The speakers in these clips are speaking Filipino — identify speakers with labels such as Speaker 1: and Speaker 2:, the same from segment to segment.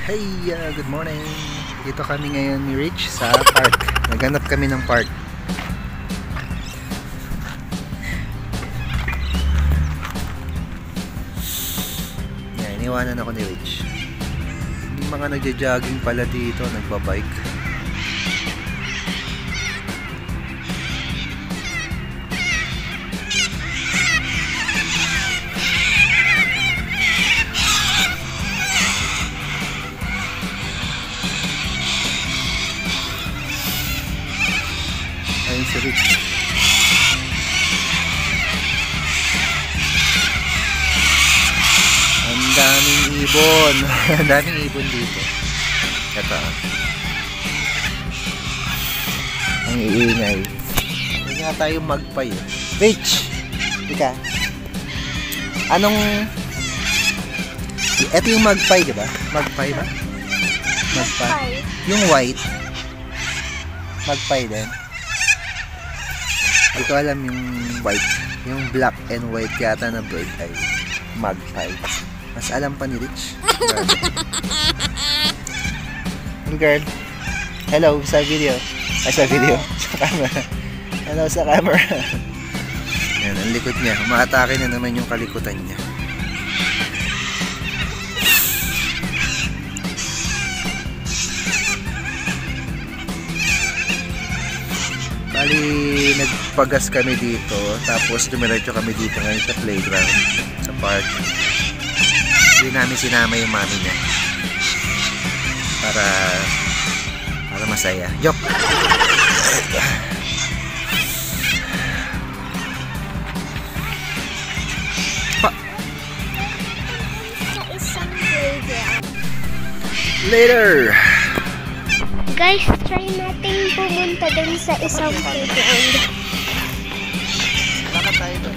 Speaker 1: Hey, good morning. Dito kami ngayon ni Rich sa park. Naghanap kami ng park. Yan, iniwanan ako ni Rich. Yung mga nagja-jogging pala dito, nagbabike. Ayun si Rich. Ang daming ibon. Ang daming ibon dito. Ito. Ang iingay. Hindi nga tayo magpay. Rich! Ika. Anong... Ito yung magpay, diba? Magpay ba? Magpay. Yung white. Magpay din. Hindi ko alam yung white. Yung black and white yata na bird ay magpie. Mas alam pa ni Rich. Girl. Hello sa video. Ay sa video. Sa camera. Hello sa camera. Yan, ang likod niya. Umaatake na naman yung kalikutan niya. Bali, nagpagas kami dito, tapos dumiretso kami dito ngayon sa playground, sa park. Hindi namin sinama yung mami niya para masaya. Joke! Pa! Later!
Speaker 2: Guys, try natin pumunta dun sa isang playground.
Speaker 1: Lakad tayo doon.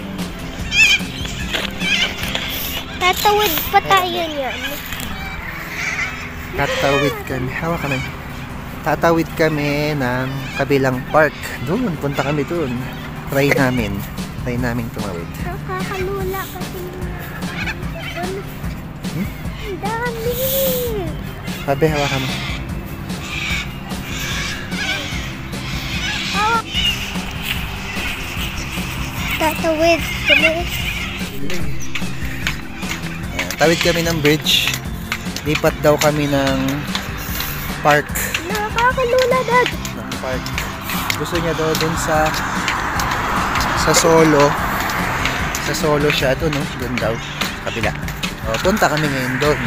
Speaker 2: Tatawid pa tayo niyan.
Speaker 1: Tatawid kami. Hawak ka na. Tatawid kami ng kabilang park. Doon, punta kami doon. Try namin. Try namin tumawid.
Speaker 2: Nakakalula kasi. Ang dami.
Speaker 1: Sabi, hawakan mo.
Speaker 2: Tatawid kami.
Speaker 1: Tawid kami ng bridge. Lipat daw kami ng park.
Speaker 2: Nakakalula, Dad.
Speaker 1: Ng park. Gusto niya daw dun sa solo. Sa solo siya. Doon, no? Doon daw. Kabila. O, punta kami ngayon doon.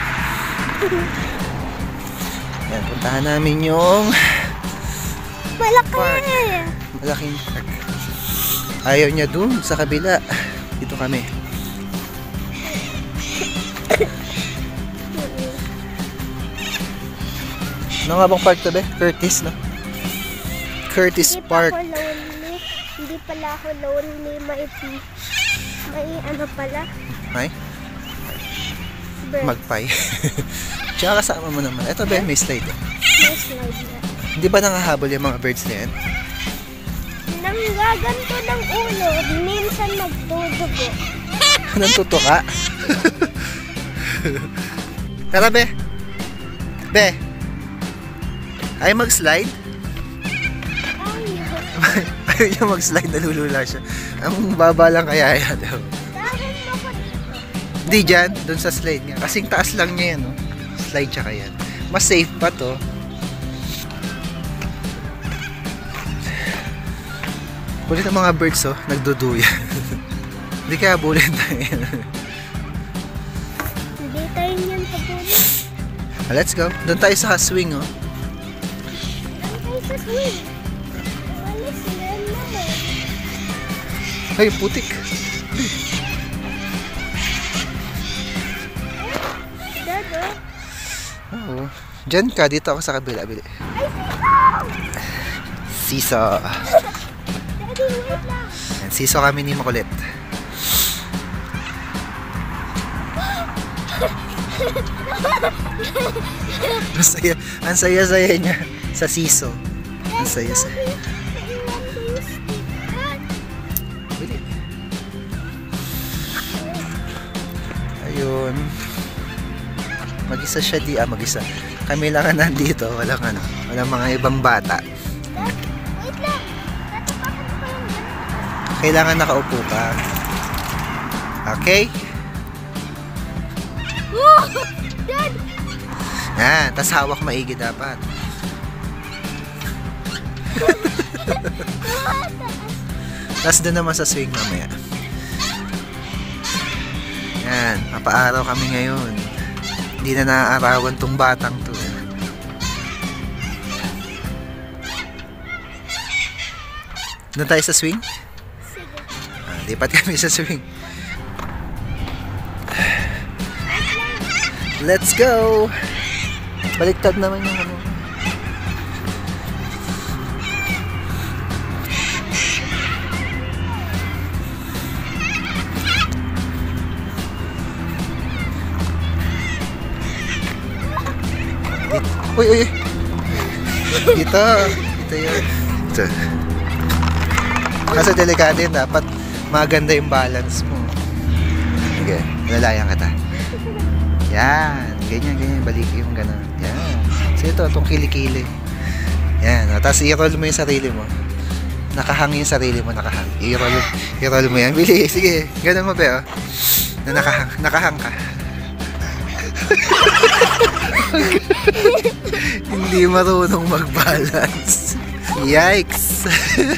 Speaker 1: Yan, puntahan namin yung
Speaker 2: Malaki.
Speaker 1: park. Malaking park. Ayaw niya dun sa kabila. Dito kami. Ano nga bang park to be? Curtis, no? Curtis Park.
Speaker 2: Hindi pala ako lonely. May ano pala?
Speaker 1: Ay?
Speaker 2: Bird.
Speaker 1: Magpay. Tsaka kasama mo naman. Ito ba? May slide.
Speaker 2: May slide na.
Speaker 1: Hindi ba nangahabol yung mga birds na yan?
Speaker 2: Nanggaganto ng ulo. Minsan nagtudugo.
Speaker 1: Nantuto ka? Tara, be. Be. Ay mag-slide? Ayaw niya mag-slide, nalulula siya. Ang baba lang kaya yan daw. Hindi dyan, dun sa slide niya. Kasing taas lang niya yan, no? Slide siya kaya. Mas safe pa to. Kulit ang mga birds, oh, nagduduya. Hindi kaya bulin tayo.
Speaker 2: Hindi tayo niyan pagulin.
Speaker 1: Let's go. Doon tayo sa swing, oh.
Speaker 2: Doon tayo sa swing. Walis yan naman.
Speaker 1: Ay, putik.
Speaker 2: Dado.
Speaker 1: Oo. Diyan ka, dito ako sa kabila. Bili.
Speaker 2: Ay,
Speaker 1: Siso.
Speaker 2: Daddy, wait lang.
Speaker 1: Yan, siso kami ni Makulit. Ang saya-saya niya sa siso. Ang saya-saya. Bili. Ayun. Mag-isa siya mag-isa. Kami lang ang nandito, walang mga ibang bata.
Speaker 2: Wait lang. Natapakan ko yung ganun.
Speaker 1: Kailangan nakaupo ka. Okay?
Speaker 2: Oh! Dad!
Speaker 1: Yan, tas hawak maigi dapat. Tas doon naman sa swing mamaya. Yan, mapaaraw kami ngayon. Hindi na naaarawan tong batang to. Doon tayo sa swing?
Speaker 2: Sige.
Speaker 1: Lipat kami sa swing. Let's go! Baliktad naman yung ano. Uy! Dito yun. Ito. Kasi delikado yun, dapat maganda yung balance mo. Sige, nalalayang kita. Yan, ganyan, balik yung gano'n. Yan. So ito, itong kilikili. Yan, tapos i-roll mo yung sarili mo. Nakahang yung sarili mo, nakahang. I-roll mo yan. Bilis, sige, gano'n mo ba, oh. Na nakahang ka. Hindi marunong mag-balance. Yikes!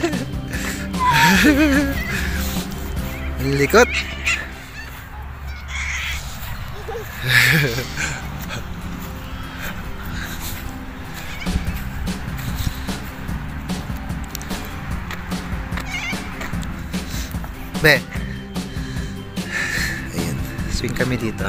Speaker 1: Likot! Be! Ayun, swing kami dito.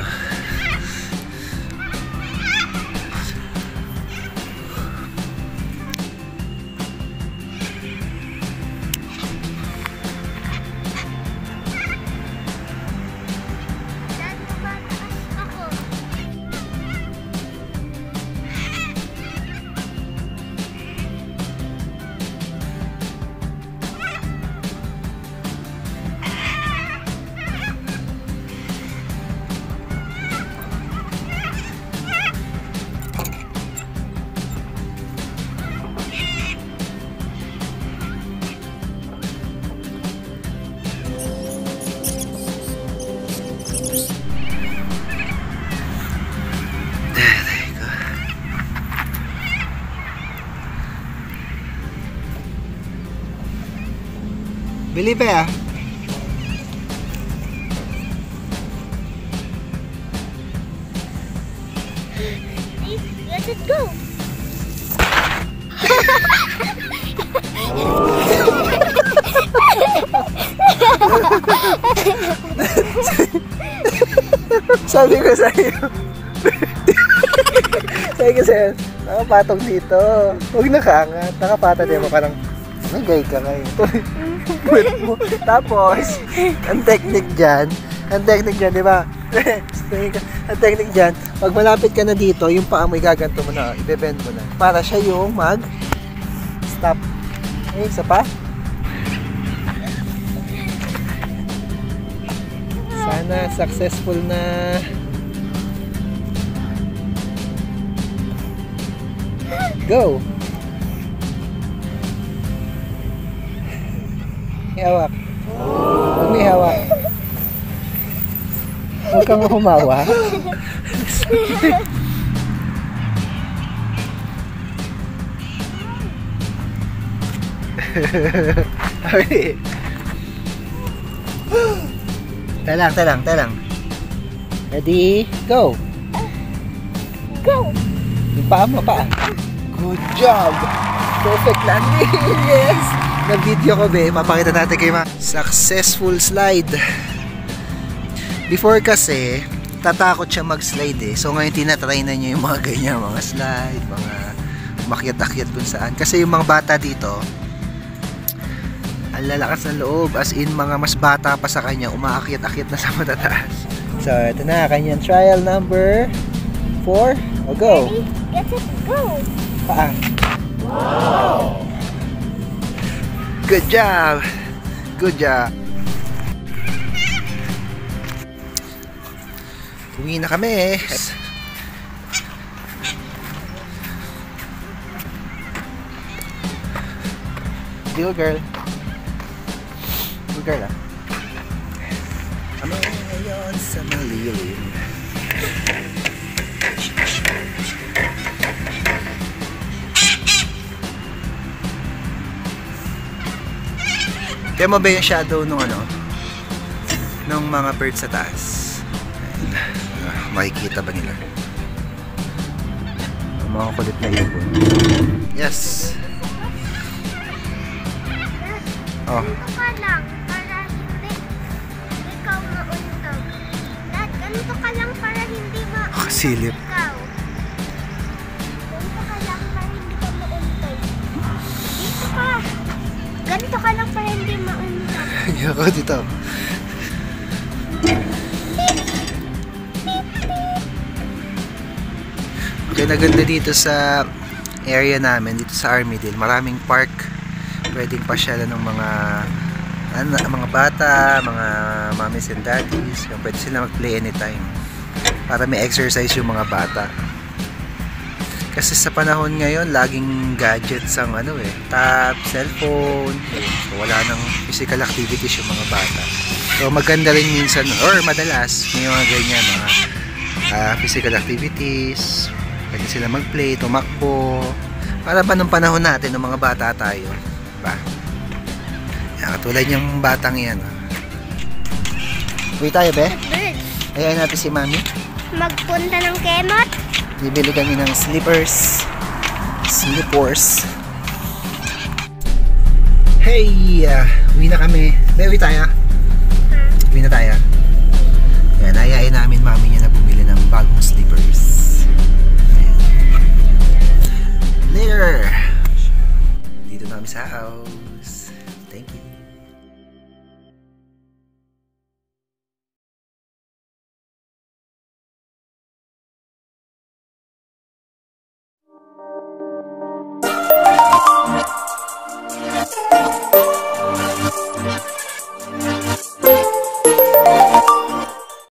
Speaker 2: Dad, mabataas ako.
Speaker 1: Bili pa, ah.
Speaker 2: Let it go.
Speaker 1: Sabi ko sa'yo. Sabi ko sa'yo, nakapatong dito. Huwag nakaangat. Nakapatong din mo parang, nagay ka ngayon. Tapos, ang technique dyan, di ba? Ang technique dyan, pag malapit ka na dito, yung paa mo igaganto mo na, ibebend mo na. Para siya yung mag-stop. Okay, isa pa? Sana successful na. Go! May hawak. Huwag may hawak. Huwag kang humawa. Talang. Ready? Go!
Speaker 2: Go.
Speaker 1: Yung paa mo, paa. Good job! Perfect landing! Yes! Na-video ko, be. Mapakita natin kay Ma. Successful slide. Before kasi, tatakot siya mag-slide eh. So ngayon tinatry na niya yung mga ganyan, mga slide, mga umakyat-akyat kung saan. Kasi yung mga bata dito, ang lalakas ng loob. As in, mga mas bata pa sa kanya, umaakyat-akyat na sa matataas. So, ito na, kanyang trial number 4. O, go!
Speaker 2: Ready? Get it, go.
Speaker 1: Paa. Wow! Good job! Good job! Uwi na kami. Little girl. Little girl, ah. Ano ngayon sa malilim? Kaya mo ba yung shadow nung ano? Nung mga birds sa taas? Makikita ba nila? Ang mga kulit na ibon. Yes! Oh.
Speaker 2: Ganito ka lang para hindi ikaw mauntog. Dad, ganito ka lang para hindi mauntog
Speaker 1: Silip.
Speaker 2: ikaw. Ganito ka lang para hindi ka mauntog. Dito ka. Ganito ka lang para hindi mauntog.
Speaker 1: Ako dito. Okay, naganda dito sa area namin, dito sa Armidale. Maraming park. Pwedeng pasyalan ng mga bata, mga mommies and daddies. Pwede sila mag-play anytime. Para may exercise yung mga bata. Kasi sa panahon ngayon, laging gadgets ang tab, cellphone. So, wala nang physical activities yung mga bata. So, maganda rin minsan, or madalas, may mga ganyan, mga physical activities. Pwede sila mag-play, tumakbo. Para ba nung panahon natin, ng mga bata tayo? Diba? Yan, katulad yung batang yan. Uwi tayo, be?
Speaker 2: Birds.
Speaker 1: Ayan natin si Mami.
Speaker 2: Magpunta ng kemot.
Speaker 1: Bibili kami ng slippers. Hey! Uwi na kami. Be, uwi tayo. Uwi na tayo. Ayan, ayayin namin Mami niya na bumili ng bagong slippers. Later! Dito na kami sa house. Thank you.